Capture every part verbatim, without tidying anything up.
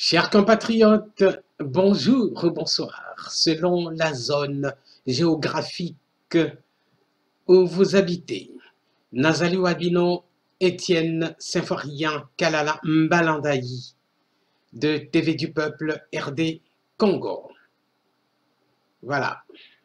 Chers compatriotes, bonjour ou bonsoir, selon la zone géographique où vous habitez. Nazali Wabino, Étienne Symphorien Kalala Mbalandayi, de T V du Peuple R D Congo. Voilà.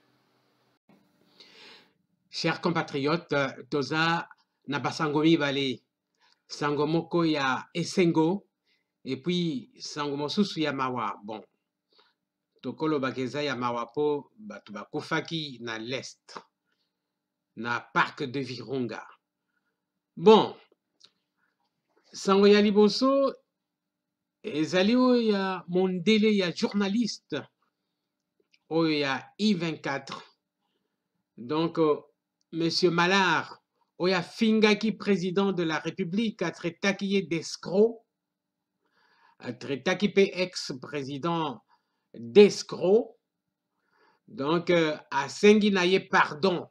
Chers compatriotes, Toza Nabasangomi Vale, Sangomoko ya Esengo, et puis Sangomosusu ya Mawa. Bon. Tokolo bakeza ya mawapo batu bakufaki na l'est na parc de Virunga. Bon, sango ya liboso ezali oyo ya mondele ya journaliste oyo ya I vingt-quatre. Donc euh, monsieur Malard oyo afingaki président de la République atretaki ye d'escroc, atretaki pe ex-président d'escroc. Donc, euh, asengi na ye pardon.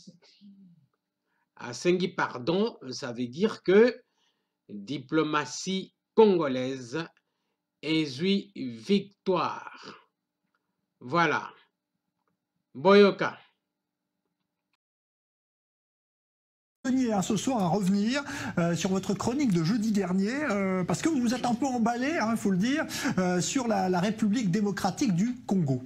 Asengi pardon, ça veut dire que diplomatie congolaise est victoire. Voilà. Boyoka. Ce soir à revenir euh, sur votre chronique de jeudi dernier, euh, parce que vous vous êtes un peu emballé, il hein, faut le dire, euh, sur la, la République démocratique du Congo.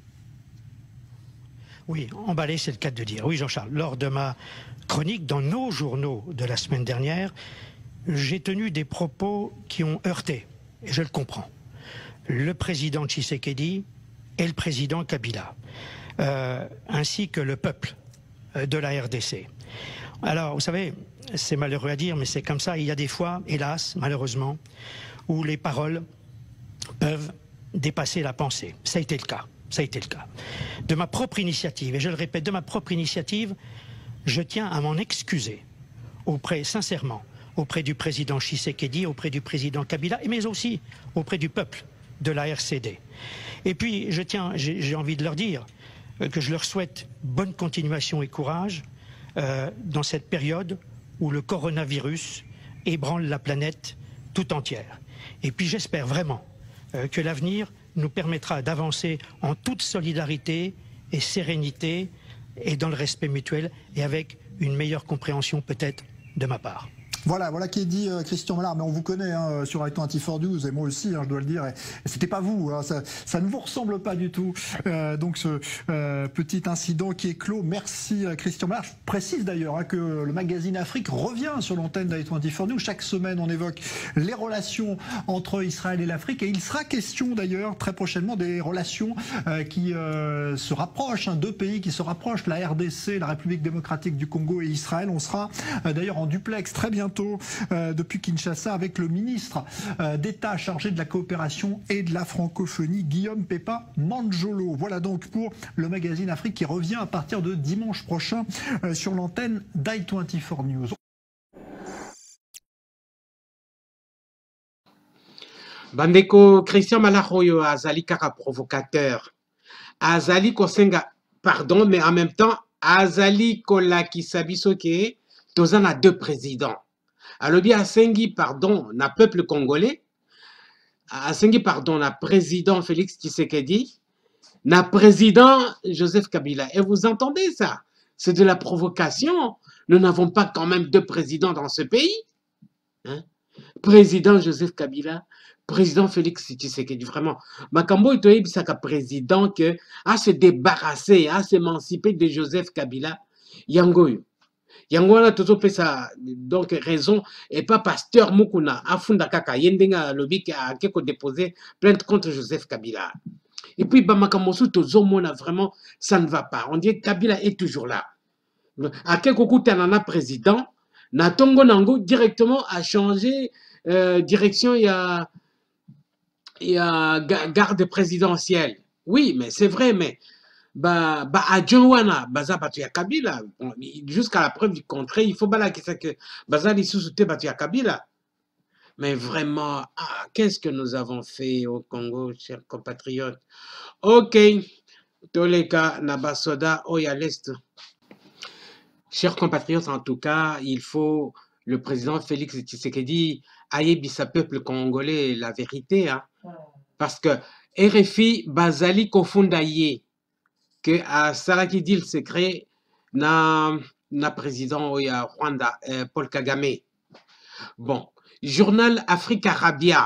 Oui, emballé, c'est le cas de dire. Oui, Jean-Charles, lors de ma chronique dans nos journaux de la semaine dernière, j'ai tenu des propos qui ont heurté, et je le comprends, le président Tshisekedi et le président Kabila, euh, ainsi que le peuple de la R D C. Alors, vous savez, c'est malheureux à dire, mais c'est comme ça. Il y a des fois, hélas, malheureusement, où les paroles peuvent dépasser la pensée. Ça a été le cas. Ça a été le cas. De ma propre initiative, et je le répète, de ma propre initiative, je tiens à m'en excuser auprès, sincèrement, auprès du président Tshisekedi, auprès du président Kabila, mais aussi auprès du peuple de la R C D. Et puis, je tiens, j'ai envie de leur dire que je leur souhaite bonne continuation et courage euh, dans cette période où le coronavirus ébranle la planète tout entière. Et puis, j'espère vraiment euh, que l'avenir nous permettra d'avancer en toute solidarité et sérénité et dans le respect mutuel et avec une meilleure compréhension peut-être de ma part. Voilà, voilà qui est dit euh, Christian Malard, mais on vous connaît hein, sur Actu vingt-quatre News, et moi aussi, hein, je dois le dire, et, et c'était pas vous, hein, ça, ça ne vous ressemble pas du tout. Euh, donc ce euh, petit incident qui est clos, merci euh, Christian Malard. Je précise d'ailleurs hein, que le magazine Afrique revient sur l'antenne d'Actu vingt-quatre News. Chaque semaine, on évoque les relations entre Israël et l'Afrique, et il sera question d'ailleurs très prochainement des relations euh, qui euh, se rapprochent, hein, deux pays qui se rapprochent, la R D C, la République démocratique du Congo et Israël. On sera euh, d'ailleurs en duplex très bientôt Euh, depuis Kinshasa avec le ministre euh, d'État chargé de la coopération et de la francophonie, Guillaume Pepa Manjolo. Voilà donc pour le magazine Afrique qui revient à partir de dimanche prochain euh, sur l'antenne d'Actu vingt-quatre News. Bandeko Christian Malaroyo azali kaka provocateur. Azali kosenga pardon, mais en même temps azali kolakisa biso ke tozana deux présidents. Alobi asengi pardon na peuple congolais, asengi pardon na président Félix Tshisekedi, na président Joseph Kabila. Et vous entendez ça? C'est de la provocation. Nous n'avons pas quand même deux présidents dans ce pays. Hein? Président Joseph Kabila, président Félix Tshisekedi. Vraiment, Makambo itoyebi saka président que à se débarrasser, à s'émanciper de Joseph Kabila, yangoyo. Yango wana tozopesa donc raison et pas pasteur Mukuna afunda kaka yendenga lobi a keko déposer plainte contre Joseph Kabila. Et puis bamakamosu tozomona vraiment ça ne va pas. On dit que Kabila est toujours là. A keko kutanana président na tongo nango directement a changé euh, direction il y a il y a garde présidentielle. Oui, mais c'est vrai mais Ba, ba adjoint baza batu ya Kabila jusqu'à la preuve du contraire il faut bala que baza li sous-souté batu ya Kabila. Mais vraiment ah, qu'est-ce que nous avons fait au Congo, chers compatriotes? Ok, toleka na basoda oya l'est. Chers compatriotes, en tout cas il faut le président Félix Tshisekedi ayebi sa peuple congolais la vérité hein. Parce que R F I, Bazali Kofundaye, que à Saraki dit le secret, na, na président oya Rwanda, euh, Paul Kagame. Bon, journal Afrique Arabia,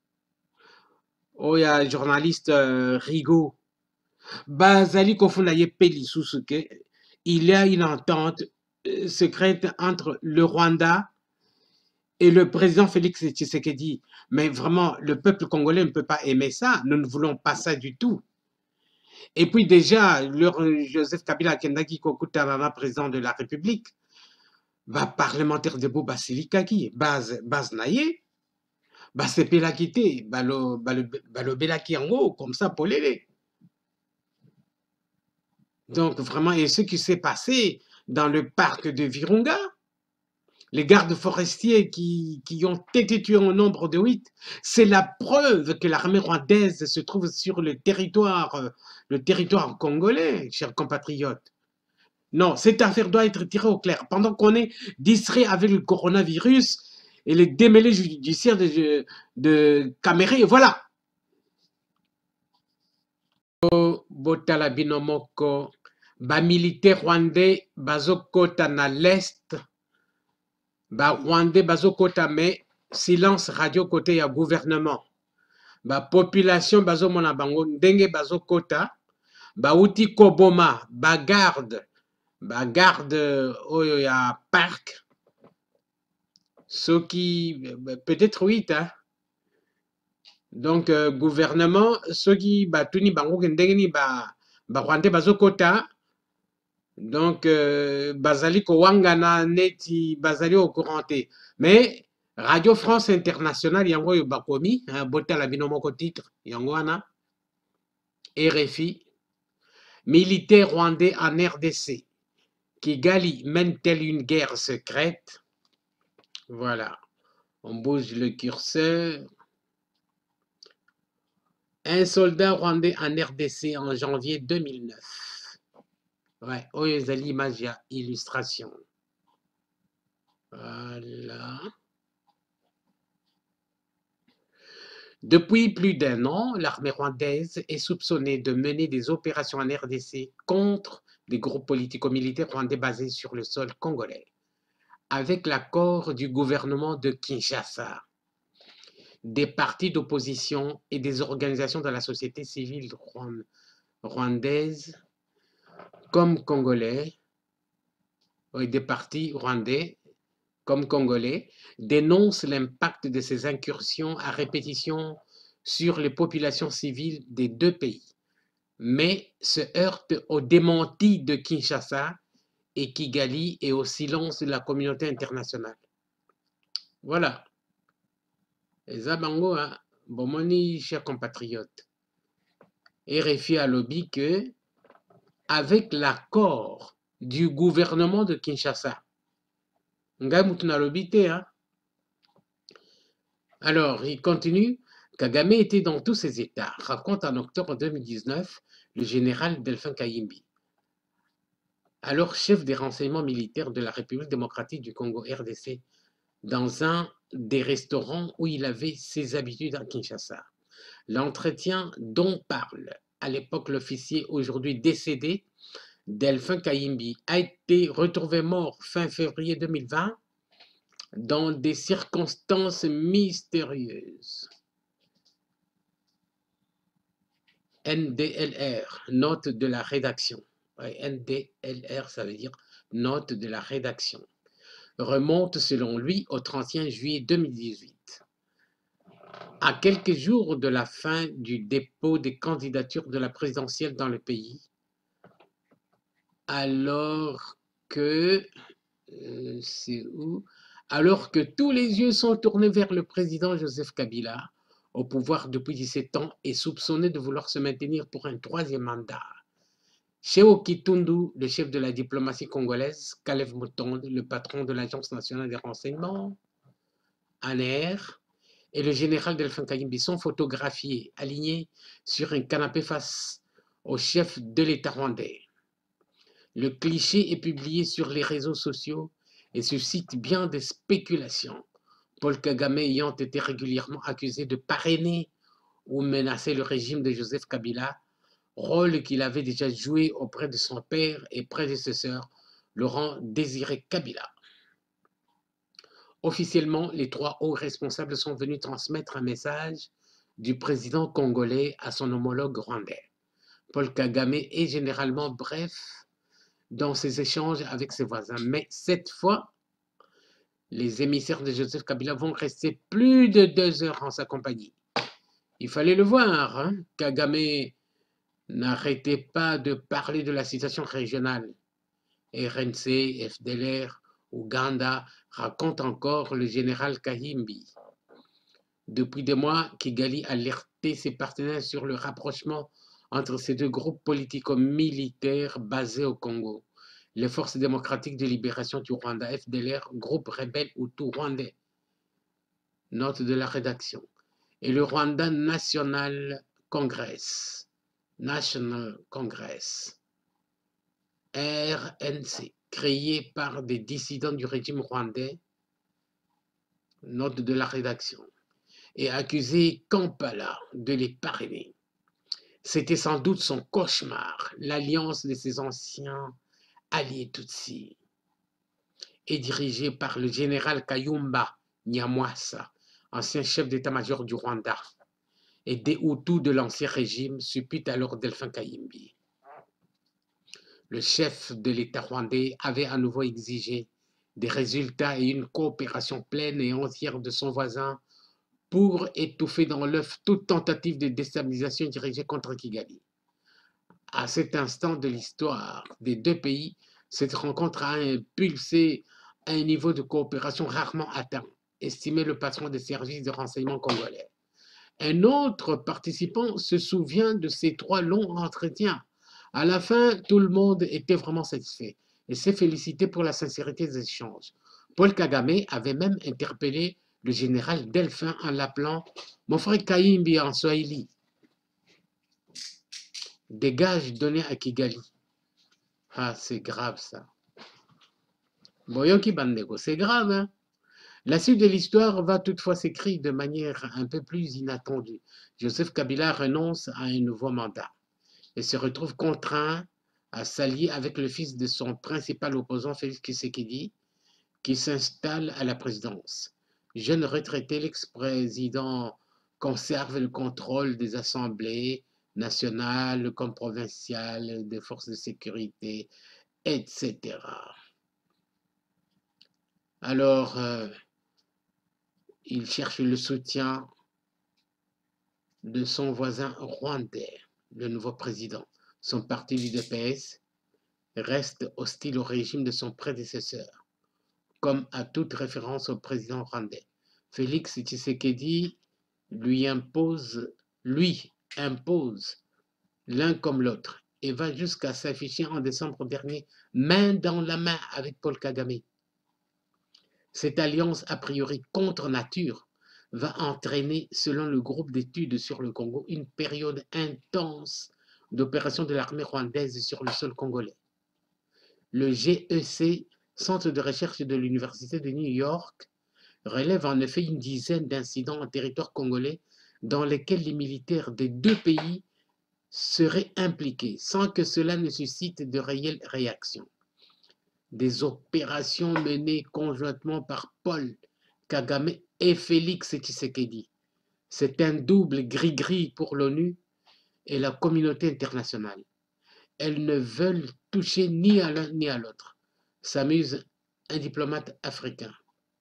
oya journaliste euh, Rigaud, Bazali Kofundaye Peli Susuke, il y a une entente euh, secrète entre le Rwanda et le président Félix Tshisekedi. Mais vraiment, le peuple congolais ne peut pas aimer ça. Nous ne voulons pas ça du tout. Et puis déjà, le Joseph Kabila Kendaki Kokutarana, président de la République, bah, parlementaire de Bouba Silikaki, base, base naïe, bah, c'est Pelakité, bah, le, bah, le, bah, le Belaki en haut, comme ça, pour l'aider. Donc, vraiment, et ce qui s'est passé dans le parc de Virunga, les gardes forestiers qui, qui ont été tués au nombre de huit, c'est la preuve que l'armée rwandaise se trouve sur le territoire, le territoire congolais, chers compatriotes. Non, cette affaire doit être tirée au clair. Pendant qu'on est distrait avec le coronavirus et les démêlés judiciaires de, de Caméré, voilà. Botala binomoko, ba militaire rwandais, bazokota na l'est, ba Rwandais bazokota mais silence radio côté ya gouvernement. Ba population bazomona bango ndenge bazokota, ba uti koboma, ba garde, ba garde oyo ya parc. Ce qui peut-être oui, hein. Donc euh, gouvernement, ceux qui ba tuni bango ndenge ni ba ba Rwandais bazokota. Donc, euh, Bazali Kowangana neti Bazali au couranté. Mais Radio France Internationale, yango yo bakomi, bota la binomoko titre, yango ana, R F I, militaire rwandais en R D C, Kigali mène-t-elle une guerre secrète? Voilà, on bouge le curseur. Un soldat rwandais en R D C en janvier deux mille neuf. Ouais, Oyezali, image, illustration. Voilà. Depuis plus d'un an, l'armée rwandaise est soupçonnée de mener des opérations en R D C contre des groupes politico-militaires rwandais basés sur le sol congolais, avec l'accord du gouvernement de Kinshasa, des partis d'opposition et des organisations de la société civile rwandaise comme congolais, et des partis rwandais comme congolais, dénoncent l'impact de ces incursions à répétition sur les populations civiles des deux pays, mais se heurtent au démenti de Kinshasa et Kigali et au silence de la communauté internationale. Voilà. Et Zabango, hein, Bomoni, chers compatriotes, R F I a lobby que avec l'accord du gouvernement de Kinshasa. Hein? Alors, il continue. Kagame était dans tous ses états, raconte en octobre deux mille dix-neuf le général Delphin Kayimbi, alors chef des renseignements militaires de la République démocratique du Congo, R D C, dans un des restaurants où il avait ses habitudes à Kinshasa. L'entretien dont parle à l'époque l'officier aujourd'hui décédé, Delphin Kayimbi, a été retrouvé mort fin février deux mille vingt dans des circonstances mystérieuses. N D L R, note de la rédaction. Ouais, N D L R, ça veut dire note de la rédaction. Remonte selon lui au trente et un juillet deux mille dix-huit. À quelques jours de la fin du dépôt des candidatures de la présidentielle dans le pays, alors que, euh, c'est où? Alors que tous les yeux sont tournés vers le président Joseph Kabila, au pouvoir depuis dix-sept ans et soupçonné de vouloir se maintenir pour un troisième mandat. Cheo Kitundu, le chef de la diplomatie congolaise, Kalev Mutonde, le patron de l'Agence nationale des renseignements, A N R, et le général Delphin Kayimbi sont photographiés, alignés sur un canapé face au chef de l'État rwandais. Le cliché est publié sur les réseaux sociaux et suscite bien des spéculations, Paul Kagame ayant été régulièrement accusé de parrainer ou menacer le régime de Joseph Kabila, rôle qu'il avait déjà joué auprès de son père et prédécesseur, Laurent Désiré Kabila. Officiellement, les trois hauts responsables sont venus transmettre un message du président congolais à son homologue rwandais. Paul Kagame est généralement bref dans ses échanges avec ses voisins, mais cette fois, les émissaires de Joseph Kabila vont rester plus de deux heures en sa compagnie. Il fallait le voir, hein? Kagame n'arrêtait pas de parler de la situation régionale. R N C, F D L R, Ouganda, raconte encore le général Kahimbi. Depuis des mois, Kigali alertait ses partenaires sur le rapprochement entre ces deux groupes politico-militaires basés au Congo. Les forces démocratiques de libération du Rwanda, F D L R, groupe rebelle Hutu rwandais. Note de la rédaction. Et le Rwanda National Congress, National Congress, R N C, créé par des dissidents du régime rwandais, note de la rédaction, et accusé Kampala de les parrainer. C'était sans doute son cauchemar, l'alliance de ses anciens alliés Tutsis, et dirigée par le général Kayumba Nyamwasa, ancien chef d'état-major du Rwanda, et des Hutus de l'ancien régime, suppute alors Delphin Kayimbi. Le chef de l'État rwandais avait à nouveau exigé des résultats et une coopération pleine et entière de son voisin pour étouffer dans l'œuf toute tentative de déstabilisation dirigée contre Kigali. À cet instant de l'histoire des deux pays, cette rencontre a impulsé un niveau de coopération rarement atteint, estimait le patron des services de renseignement congolais. Un autre participant se souvient de ces trois longs entretiens. À la fin, tout le monde était vraiment satisfait et s'est félicité pour la sincérité des échanges. Paul Kagame avait même interpellé le général Delphin en l'appelant « mon frère Kayimbi » en Swahili. Des gages donnés à Kigali. Ah, c'est grave ça. Boyoki Bandeko, c'est grave, hein? La suite de l'histoire va toutefois s'écrire de manière un peu plus inattendue. Joseph Kabila renonce à un nouveau mandat et se retrouve contraint à s'allier avec le fils de son principal opposant, Félix Tshisekedi, qui s'installe à la présidence. Jeune retraité, l'ex-président conserve le contrôle des assemblées nationales comme provinciales, des forces de sécurité, et cetera. Alors, euh, il cherche le soutien de son voisin rwandais, le nouveau président. Son parti, l'U D P S, reste hostile au régime de son prédécesseur, comme à toute référence au président rwandais. Félix Tshisekedi lui impose, lui impose l'un comme l'autre et va jusqu'à s'afficher en décembre dernier main dans la main avec Paul Kagame. Cette alliance a priori contre nature va entraîner, selon le groupe d'études sur le Congo, une période intense d'opérations de l'armée rwandaise sur le sol congolais. Le G E C, Centre de recherche de l'Université de New York, relève en effet une dizaine d'incidents en territoire congolais dans lesquels les militaires des deux pays seraient impliqués, sans que cela ne suscite de réelles réactions. Des opérations menées conjointement par Paul Kagame et Félix Tshisekedi. C'est un double gris-gris pour l'ONU et la communauté internationale. Elles ne veulent toucher ni à l'un ni à l'autre, s'amuse un diplomate africain.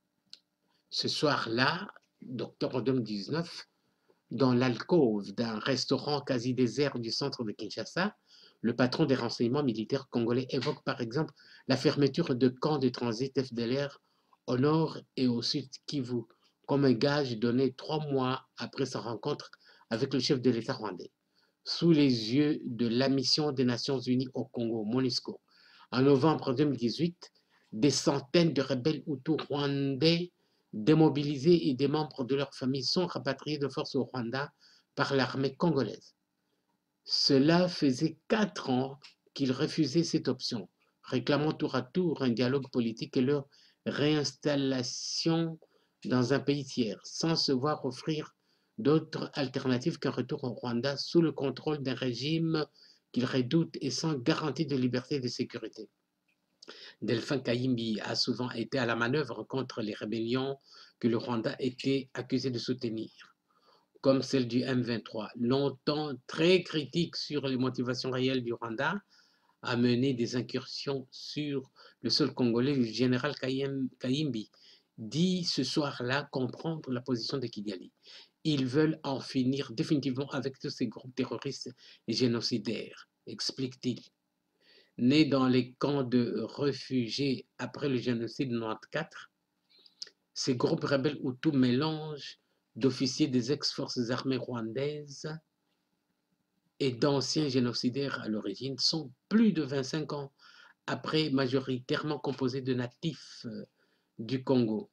Ce soir-là, d'octobre deux mille dix-neuf, dans l'alcôve d'un restaurant quasi désert du centre de Kinshasa, le patron des renseignements militaires congolais évoque par exemple la fermeture de camps de transit F D L R au nord et au sud Kivu, comme un gage donné trois mois après sa rencontre avec le chef de l'État rwandais, sous les yeux de la mission des Nations Unies au Congo, MONUSCO. En novembre deux mille dix-huit, des centaines de rebelles Hutus rwandais démobilisés et des membres de leur famille sont rapatriés de force au Rwanda par l'armée congolaise. Cela faisait quatre ans qu'ils refusaient cette option, réclamant tour à tour un dialogue politique et leur réinstallation dans un pays tiers, sans se voir offrir d'autre alternative qu'un retour au Rwanda sous le contrôle d'un régime qu'il redoute et sans garantie de liberté et de sécurité. Delphin Kayimbi a souvent été à la manœuvre contre les rébellions que le Rwanda était accusé de soutenir, comme celle du M vingt-trois, longtemps très critique sur les motivations réelles du Rwanda, a mené des incursions sur le sol congolais. Le général Kayimbi dit ce soir-là comprendre la position de Kigali. Ils veulent en finir définitivement avec tous ces groupes terroristes et génocidaires, explique-t-il. Né dans les camps de réfugiés après le génocide de quatre-vingt-quatorze, ces groupes rebelles Hutus mélangent d'officiers des ex-forces armées rwandaises et d'anciens génocidaires à l'origine, sont plus de vingt-cinq ans après majoritairement composés de natifs du Congo.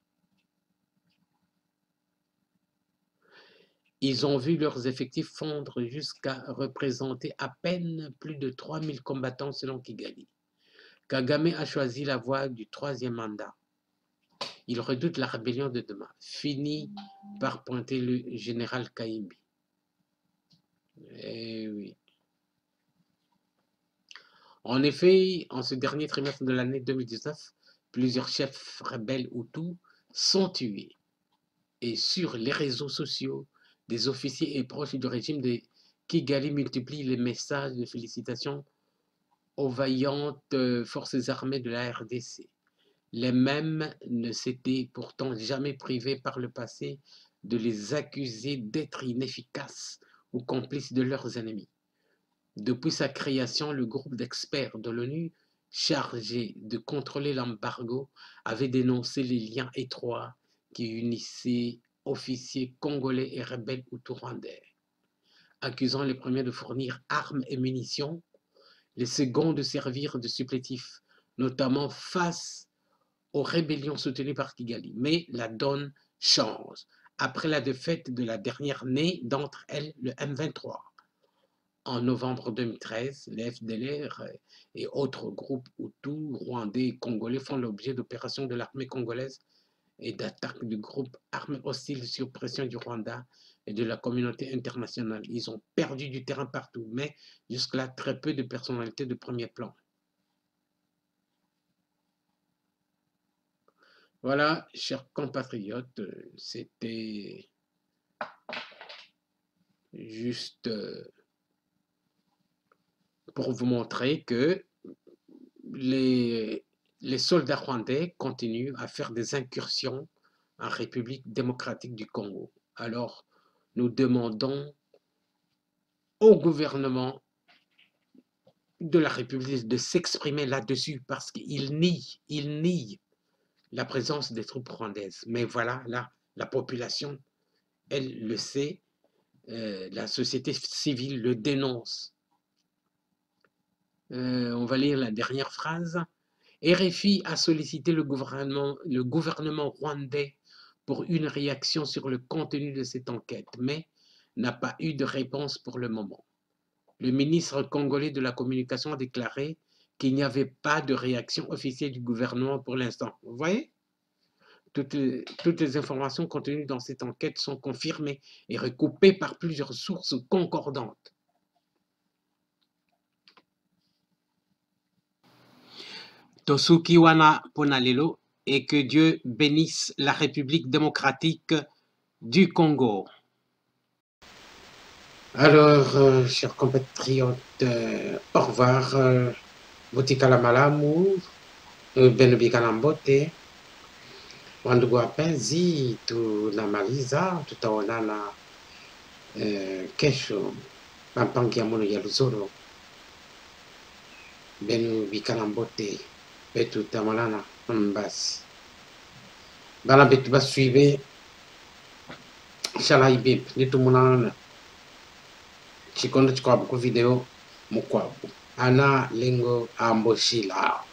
Ils ont vu leurs effectifs fondre jusqu'à représenter à peine plus de trois mille combattants selon Kigali. Kagame a choisi la voie du troisième mandat. Il redoute la rébellion de demain, finit par pointer le général Kayimbi. Eh oui. En effet, en ce dernier trimestre de l'année deux mille dix-neuf, plusieurs chefs rebelles Hutus sont tués. Et sur les réseaux sociaux, des officiers et proches du régime de Kigali multiplient les messages de félicitations aux vaillantes forces armées de la R D C. Les mêmes ne s'étaient pourtant jamais privés par le passé de les accuser d'être inefficaces ou complices de leurs ennemis. Depuis sa création, le groupe d'experts de l'ONU chargé de contrôler l'embargo avait dénoncé les liens étroits qui unissaient officiers congolais et rebelles hutus-rwandais, accusant les premiers de fournir armes et munitions, les seconds de servir de supplétifs, notamment face aux rébellions soutenues par Kigali. Mais la donne change. Après la défaite de la dernière née d'entre elles, le M vingt-trois. En novembre deux mille treize, les F D L R et autres groupes Hutus, rwandais et congolais font l'objet d'opérations de l'armée congolaise et d'attaques de groupes armés hostiles sur pression du Rwanda et de la communauté internationale. Ils ont perdu du terrain partout, mais jusque-là, très peu de personnalités de premier plan. Voilà, chers compatriotes, c'était juste pour vous montrer que les, les soldats rwandais continuent à faire des incursions en République démocratique du Congo. Alors, nous demandons au gouvernement de la République de s'exprimer là-dessus parce qu'il nie, il nie la présence des troupes rwandaises. Mais voilà, là, la population, elle le sait, euh, la société civile le dénonce. Euh, on va lire la dernière phrase. R F I a sollicité le gouvernement, le gouvernement rwandais pour une réaction sur le contenu de cette enquête, mais n'a pas eu de réponse pour le moment. Le ministre congolais de la communication a déclaré qu'il n'y avait pas de réaction officielle du gouvernement pour l'instant. Vous voyez ? Toutes les, toutes les informations contenues dans cette enquête sont confirmées et recoupées par plusieurs sources concordantes. Tosuki wana ponalelo, et que Dieu bénisse la République démocratique du Congo. Alors, euh, chers compatriotes, euh, au revoir. Euh, Botikala malamu, benobikala mbote. Wandugu wapenzi, tunamaliza, tutaonana eh, kesho pampangia mono ya Luzoro. Benu bikala mbote betu tamalana mbasi. Bana betu basuive shala ibip nitu munana chikondo chikwabu ku video mukwabu ana lengo amboshila.